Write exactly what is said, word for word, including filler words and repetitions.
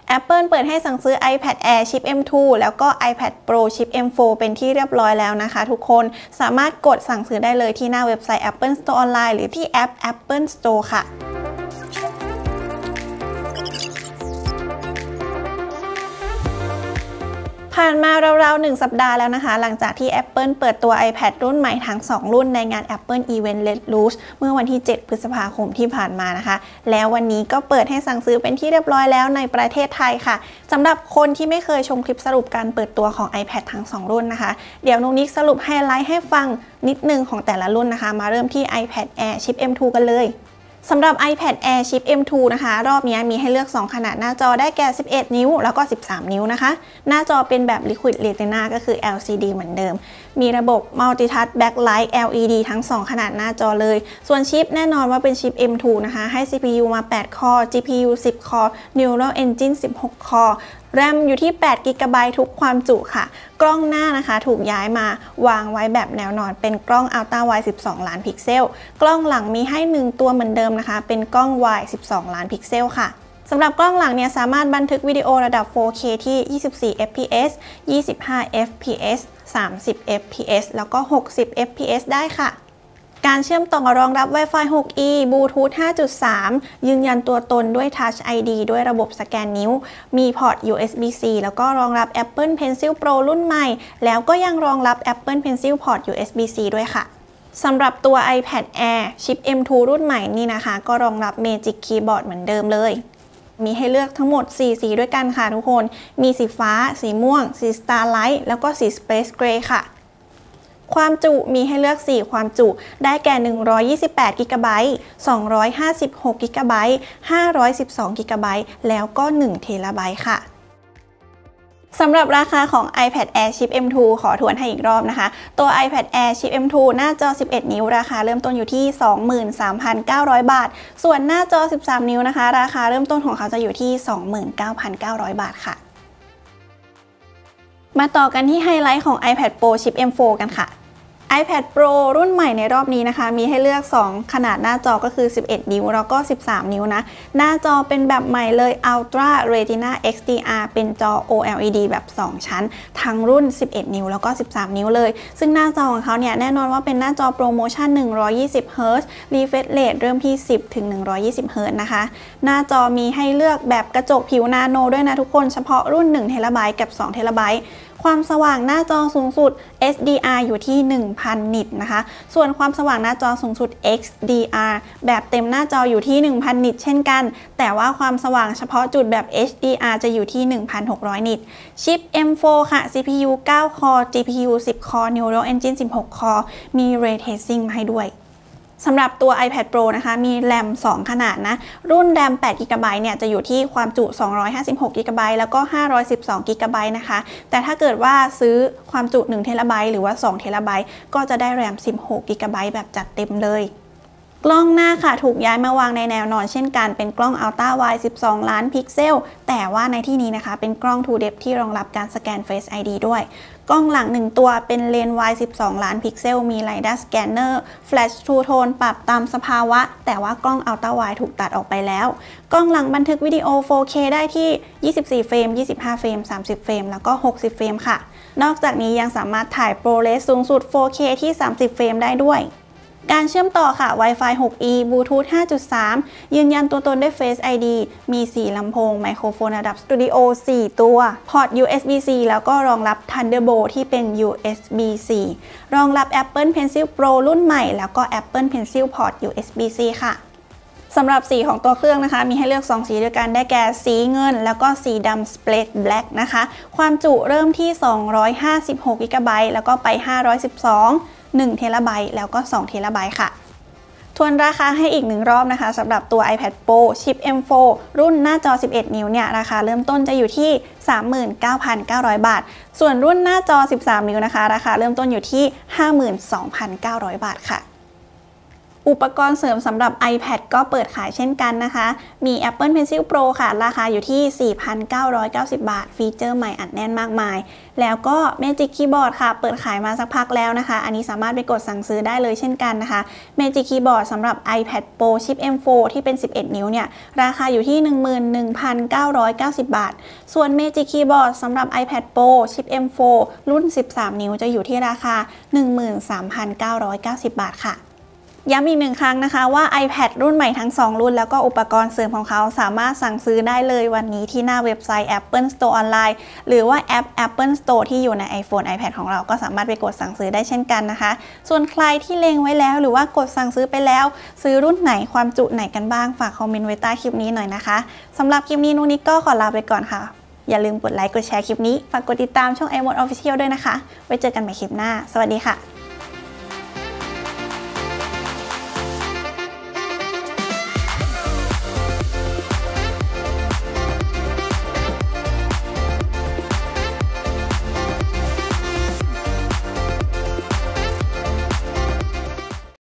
Apple เปิดให้สั่งซื้อ iPad Air ชิป เอ็ม ทู แล้วก็ iPad Pro ชิป เอ็ม โฟร์ เป็นที่เรียบร้อยแล้วนะคะทุกคนสามารถกดสั่งซื้อได้เลยที่หน้าเว็บไซต์ Apple Store ออนไลน์หรือที่แอป Apple Store ค่ะผ่านมาราวๆหนึ่งสัปดาห์แล้วนะคะหลังจากที่ Apple เปิดตัว iPad รุ่นใหม่ทั้งสองรุ่นในงาน Apple Event Let Loose เมื่อวันที่เจ็ดพฤษภาคมที่ผ่านมานะคะแล้ววันนี้ก็เปิดให้สั่งซื้อเป็นที่เรียบร้อยแล้วในประเทศไทยค่ะสำหรับคนที่ไม่เคยชมคลิปสรุปการเปิดตัวของ iPad ทั้งสองรุ่นนะคะเดี๋ยวนุ๊กนิกสรุปไฮไลท์ให้ฟังนิดนึงของแต่ละรุ่นนะคะมาเริ่มที่ iPad Air ชิป เอ็ม ทู กันเลยสำหรับ iPad Air ชิป เอ็ม ทู นะคะรอบนี้มีให้เลือกสองขนาดหน้าจอได้แก่สิบเอ็ดนิ้วแล้วก็สิบสามนิ้วนะคะหน้าจอเป็นแบบ Liquid Retina ก็คือ แอล ซี ดี เหมือนเดิมมีระบบ Multi Touch Backlight แอล อี ดี ทั้งสองขนาดหน้าจอเลยส่วนชิปแน่นอนว่าเป็นชิป เอ็ม ทู นะคะให้ ซี พี ยู มาแปดคอร์ จี พี ยู สิบคอร์ Neural Engine สิบหกคอร์แรมอยู่ที่แปดกิกะไบต์ทุกความจุค่ะกล้องหน้านะคะถูกย้ายมาวางไว้แบบแนวนอนเป็นกล้อง Ultra Wide สิบสองล้านพิกเซลกล้องหลังมีให้หนึ่งตัวเหมือนเดิมนะคะเป็นกล้อง Wide สิบสองล้านพิกเซลค่ะสำหรับกล้องหลังเนี่ยสามารถบันทึกวิดีโอระดับ โฟร์เค ที่ ยี่สิบสี่ เอฟ พี เอส ยี่สิบห้า เอฟ พี เอส สามสิบ เอฟ พี เอส แล้วก็ หกสิบ เอฟ พี เอส ได้ค่ะการเชื่อมต่อรองรับ Wi-Fi หก อี Bluetooth ห้าจุดสาม ยืนยันตัวตนด้วย Touch ไอ ดี ด้วยระบบสแกนนิ้วมีพอร์ต ยู เอส บี ซี แล้วก็รองรับ Apple Pencil Pro รุ่นใหม่แล้วก็ยังรองรับ Apple Pencil พอร์ต ยู เอส บี ซี ด้วยค่ะสำหรับตัว iPad Air ชิป เอ็ม ทู รุ่นใหม่นี่นะคะก็รองรับ Magic Keyboard เหมือนเดิมเลยมีให้เลือกทั้งหมดสี่สีด้วยกันค่ะทุกคนมีสีฟ้าสีม่วงสี Starlight แล้วก็สี Space Gray ค่ะความจุมีให้เลือกสี่ความจุได้แก่หนึ่งร้อยยี่สิบแปดกิกะไบต์สองร้อยห้าสิบหกกิกะไบต์ห้าร้อยสิบสองกิกะไบต์แล้วก็หนึ่งเทราไบต์ค่ะสำหรับราคาของ iPad Air ชิป เอ็ม ทู ขอทวนให้อีกรอบนะคะตัว iPad Air ชิป เอ็ม ทู หน้าจอสิบเอ็ดนิ้วราคาเริ่มต้นอยู่ที่ สองหมื่นสามพันเก้าร้อย บาทส่วนหน้าจอสิบสามนิ้วนะคะราคาเริ่มต้นของเขาจะอยู่ที่ สองหมื่นเก้าพันเก้าร้อย บาทค่ะมาต่อกันที่ไฮไลท์ของ iPad Pro ชิป เอ็ม โฟร์ กันค่ะiPad Pro รุ่นใหม่ในรอบนี้นะคะมีให้เลือกสองขนาดหน้าจอก็คือสิบเอ็ดนิ้วแล้วก็สิบสามนิ้วนะหน้าจอเป็นแบบใหม่เลย Ultra Retina เอ็กซ์ ดี อาร์ เป็นจอ โอ แอล อี ดี แบบสองชั้นทั้งรุ่นสิบเอ็ดนิ้วแล้วก็สิบสามนิ้วเลยซึ่งหน้าจอของเขาเนี่ยแน่นอนว่าเป็นหน้าจอโปรโมชั่นหนึ่งร้อยยี่สิบเฮิร์ตซ์ Refresh Rate เริ่มที่สิบถึงหนึ่งร้อยยี่สิบเฮิร์ตซ์นะคะหน้าจอมีให้เลือกแบบกระจกผิวนาโนด้วยนะทุกคนเฉพาะรุ่นหนึ่งเทราไบต์กับสองเทราไบต์ความสว่างหน้าจอสูงสุด เอช ดี อาร์ อยู่ที่ หนึ่งพัน นิตนะคะส่วนความสว่างหน้าจอสูงสุด เอ็กซ์ ดี อาร์ แบบเต็มหน้าจออยู่ที่ หนึ่งพัน นิตเช่นกันแต่ว่าความสว่างเฉพาะจุดแบบ เอช ดี อาร์ จะอยู่ที่ หนึ่งพันหกร้อย นิตชิป เอ็ม โฟร์ ค่ะ ซี พี ยู เก้า คอร์ จี พี ยู สิบ คอร์ Neural Engine สิบหก คอร์มี Ray Tracing มาให้ด้วยสำหรับตัว iPad Pro นะคะมีแรมสองขนาดนะรุ่นแรมแปดกิกะไบต์เนี่ยจะอยู่ที่ความจุสองร้อยห้าสิบหกกิกะไบต์แล้วก็ห้าร้อยสิบสองกิกะไบต์นะคะแต่ถ้าเกิดว่าซื้อความจุหนึ่งเทราไบต์หรือว่าสองเทราไบต์ก็จะได้แรมสิบหกกิกะไบต์แบบจัดเต็มเลยกล้องหน้าค่ะถูกย้ายมาวางในแนวนอนเช่นกันเป็นกล้อง Ultra Wide สิบสองล้านพิกเซลแต่ว่าในที่นี้นะคะเป็นกล้อง ทู เดป ที่รองรับการสแกน Face ไอ ดี ด้วยกล้องหลังหนึ่งตัวเป็นเลนส์ Wide สิบสองล้านพิกเซลมี LiDAR Scanner Flash True Tone ปรับตามสภาวะแต่ว่ากล้อง Ultra Wide ถูกตัดออกไปแล้วกล้องหลังบันทึกวิดีโอ โฟร์เค ได้ที่ยี่สิบสี่เฟรมยี่สิบห้าเฟรมสามสิบเฟรมแล้วก็หกสิบเฟรมค่ะนอกจากนี้ยังสามารถถ่าย ProRes สูงสุด โฟร์เค ที่สามสิบเฟรมได้ด้วยการเชื่อมต่อค่ะ Wi-Fi หก อี Bluetooth ห้าจุดสาม ยืนยันตัวตนด้วย Face ไอ ดี มีสี่ลำโพงไมโครโฟนระดับสตูดิโอสี่ตัวพอร์ต ยู เอส บี ซี แล้วก็รองรับ Thunderbolt ที่เป็น ยู เอส บี ซี รองรับ Apple Pencil Pro รุ่นใหม่แล้วก็ Apple Pencil พอร์ต ยู เอส บี ซี ค่ะสำหรับสีของตัวเครื่องนะคะมีให้เลือกสองสีด้วยกันได้แก่สีเงินแล้วก็สีดำ Split Black นะคะความจุเริ่มที่สองร้อยห้าสิบหกกิกะไบต์แล้วก็ไปห้าร้อยสิบสองหนึ่งเทราไบต์แล้วก็สองเทราไบต์ค่ะทวนราคาให้อีกหนึ่งรอบนะคะสำหรับตัว iPad Pro ชิป เอ็ม โฟร์ รุ่นหน้าจอสิบเอ็ดนิ้วเนี่ยราคาเริ่มต้นจะอยู่ที่ สามหมื่นเก้าพันเก้าร้อย บาทส่วนรุ่นหน้าจอสิบสามนิ้วนะคะราคาเริ่มต้นอยู่ที่ ห้าหมื่นสองพันเก้าร้อย บาทค่ะอุปกรณ์เสริมสำหรับ iPad ก็เปิดขายเช่นกันนะคะมี Apple Pencil Pro ค่ะราคาอยู่ที่ สี่พันเก้าร้อยเก้าสิบ บาทฟีเจอร์ใหม่อัดแน่นมากมายแล้วก็ Magic Keyboard ค่ะเปิดขายมาสักพักแล้วนะคะอันนี้สามารถไปกดสั่งซื้อได้เลยเช่นกันนะคะ Magic Keyboard สำหรับ iPad Pro ชิป เอ็ม โฟร์ ที่เป็นสิบเอ็ดนิ้วเนี่ยราคาอยู่ที่ หนึ่งหมื่นหนึ่งพันเก้าร้อยเก้าสิบ บาทส่วน Magic Keyboard สำหรับ iPad Pro ชิป เอ็ม โฟร์ รุ่นสิบสามนิ้วจะอยู่ที่ราคา หนึ่งหมื่นสามพันเก้าร้อยเก้าสิบ บาทค่ะย้ำอีกหนึ่งครั้งนะคะว่า iPad รุ่นใหม่ทั้งสองรุ่นแล้วก็อุปกรณ์เสริมของเขาสามารถสั่งซื้อได้เลยวันนี้ที่หน้าเว็บไซต์ Apple Store Online หรือว่าแอป Apple Store ที่อยู่ใน iPhone iPad ของเราก็สามารถไปกดสั่งซื้อได้เช่นกันนะคะส่วนใครที่เล็งไว้แล้วหรือว่ากดสั่งซื้อไปแล้วซื้อรุ่นไหนความจุไหนกันบ้างฝากคอมเมนต์ไว้ใต้คลิปนี้หน่อยนะคะสำหรับคลิปนี้นุนิกก็ขอลาไปก่อนค่ะอย่าลืมกดไลค์กดแชร์คลิปนี้ฝากกดติดตามช่อง iMode Official ด้วยนะคะไว้เจอกันใหม่คลิปหน้าสวัสดีค่ะ